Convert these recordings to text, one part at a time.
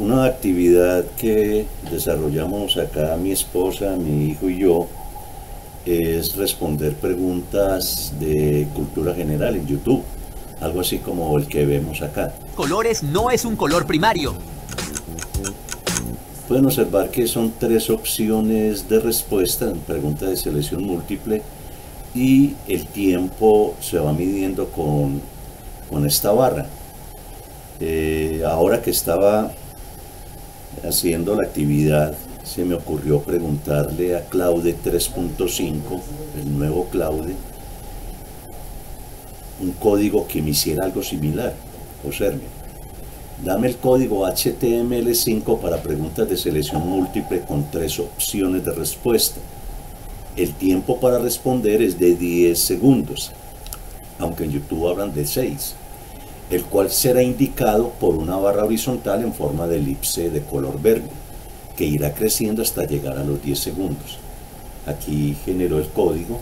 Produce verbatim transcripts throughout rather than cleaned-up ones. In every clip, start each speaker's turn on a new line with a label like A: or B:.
A: Una actividad que desarrollamos acá mi esposa, mi hijo y yo es responder preguntas de cultura general en YouTube, algo así como el que vemos acá.
B: Colores no es un color primario.
A: Pueden observar que son tres opciones de respuesta en pregunta de selección múltiple y el tiempo se va midiendo con, con esta barra. Eh, ahora que estaba haciendo la actividad, se me ocurrió preguntarle a Claude tres punto cinco, el nuevo Claude, un código que me hiciera algo similar. Observe, dame el código H T M L cinco para preguntas de selección múltiple con tres opciones de respuesta. El tiempo para responder es de diez segundos, aunque en YouTube hablan de seis, el cual será indicado por una barra horizontal en forma de elipse de color verde, que irá creciendo hasta llegar a los diez segundos. Aquí generó el código,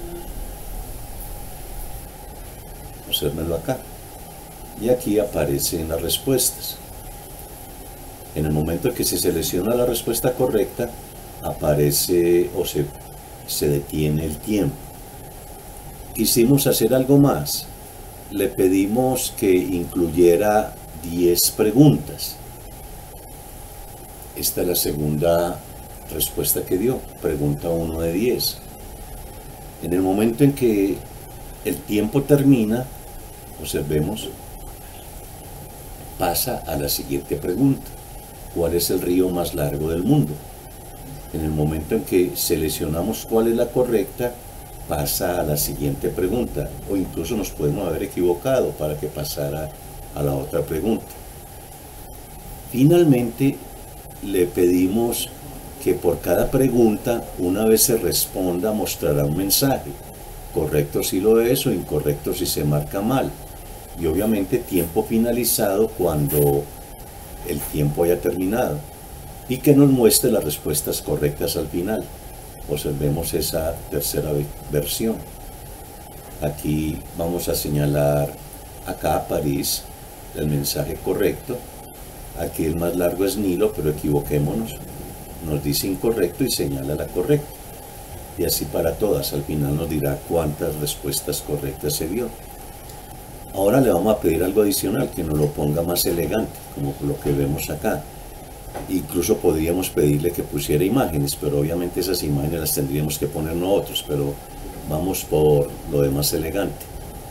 A: obsérvenlo acá, y aquí aparecen las respuestas. En el momento en que se selecciona la respuesta correcta, aparece o se, se detiene el tiempo. Quisimos hacer algo más. Le pedimos que incluyera diez preguntas. Esta es la segunda respuesta que dio, pregunta uno de diez. En el momento en que el tiempo termina, observemos, pasa a la siguiente pregunta. ¿Cuál es el río más largo del mundo? En el momento en que seleccionamos cuál es la correcta, pasa a la siguiente pregunta, o incluso nos podemos haber equivocado para que pasara a la otra pregunta. Finalmente, le pedimos que por cada pregunta, una vez se responda, mostrará un mensaje, correcto si lo es o incorrecto si se marca mal, y obviamente tiempo finalizado cuando el tiempo haya terminado, y que nos muestre las respuestas correctas al final. Observemos esa tercera versión. Aquí vamos a señalar acá París, el mensaje correcto. Aquí el más largo es Nilo, pero equivoquémonos. Nos dice incorrecto y señala la correcta. Y así para todas. Al final nos dirá cuántas respuestas correctas se dio. Ahora le vamos a pedir algo adicional, que nos lo ponga más elegante, como lo que vemos acá. Incluso podríamos pedirle que pusiera imágenes, pero obviamente esas imágenes las tendríamos que poner nosotros, pero vamos por lo de más elegante.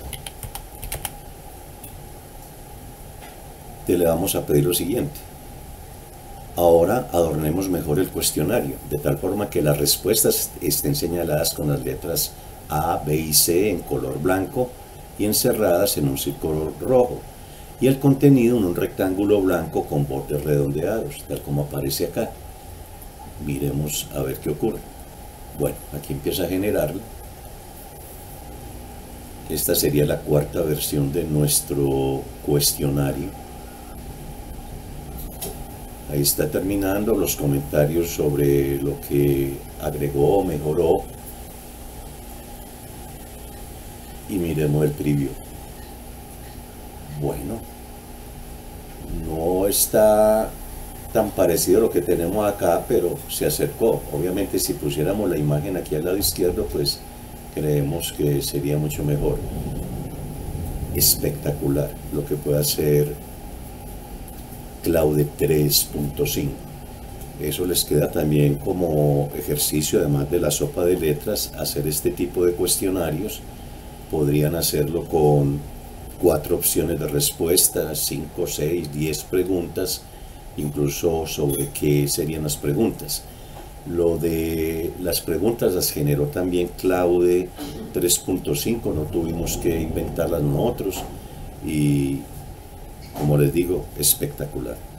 A: Te le vamos a pedir lo siguiente. Ahora adornemos mejor el cuestionario, de tal forma que las respuestas estén señaladas con las letras A, B y C en color blanco y encerradas en un círculo rojo, y el contenido en un rectángulo blanco con bordes redondeados, tal como aparece acá. Miremos a ver qué ocurre. Bueno, aquí empieza a generarlo. Esta sería la cuarta versión de nuestro cuestionario. Ahí está terminando los comentarios sobre lo que agregó o mejoró. Y miremos el preview. Bueno, no está tan parecido a lo que tenemos acá, pero se acercó. Obviamente si pusiéramos la imagen aquí al lado izquierdo, pues creemos que sería mucho mejor. Espectacular lo que puede hacer Claude tres punto cinco. Eso les queda también como ejercicio, además de la sopa de letras, hacer este tipo de cuestionarios. Podrían hacerlo con cuatro opciones de respuesta, cinco, seis, diez preguntas, incluso sobre qué serían las preguntas. Lo de las preguntas las generó también Claude tres punto cinco, no tuvimos que inventarlas nosotros, y como les digo, espectacular.